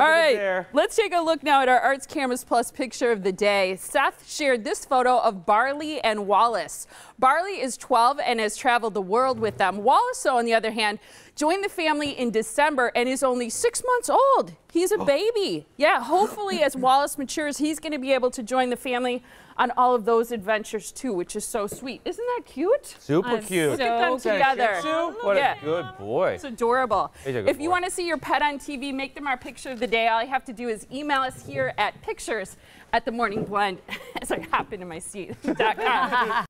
All right, let's take a look now at our Arts Cameras Plus picture of the day. Seth shared this photo of Barley and Wallace. Barley is 12 and has traveled the world with them. Wallace, though, on the other hand, joined the family in December and is only 6 months old. He's a baby. Yeah, hopefully as Wallace matures, he's going to be able to join the family on all of those adventures too, which is so sweet. Isn't that cute? Super cute. Look at them together. What a good boy. It's adorable. If you want to see your pet on TV, make them our picture of the day. All you have to do is email us here at pictures@themorningblend as I hop into my seat.com.